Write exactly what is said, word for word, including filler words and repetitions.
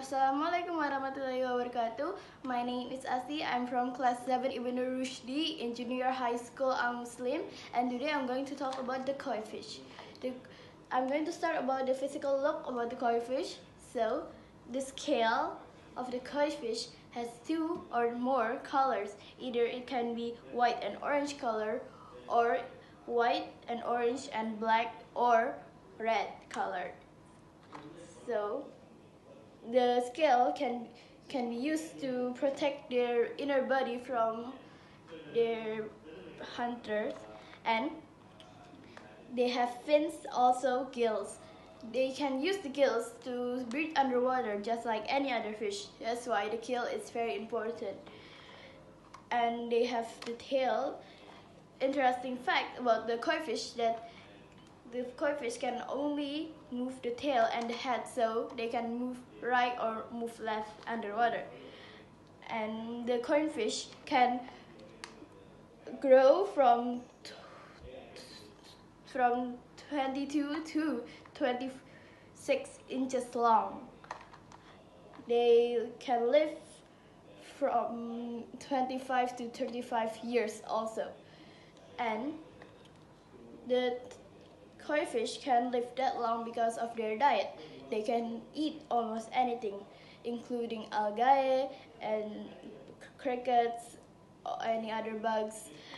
Assalamualaikum warahmatullahi wabarakatuh. My name is Asi. I'm from class seven Ibn Rushdi in junior high school Al Muslim, and today I'm going to talk about the koi fish. The, I'm going to start about the physical look about the koi fish. So, the scale of the koi fish has two or more colors. Either it can be white and orange color, or white and orange and black, or red color. So, the scale can can be used to protect their inner body from their hunters, and they have fins, also gills. They can use the gills to breathe underwater just like any other fish. That's why the gill is very important. And they have the tail. Interesting fact about the koi fish that the koi fish can only move the tail and the head, so they can move right or move left underwater. And the koi fish can grow from from twenty-two to twenty-six inches long. They can live from twenty-five to thirty-five years also. And the koi fish can live that long because of their diet. They can eat almost anything, including algae and crickets or any other bugs.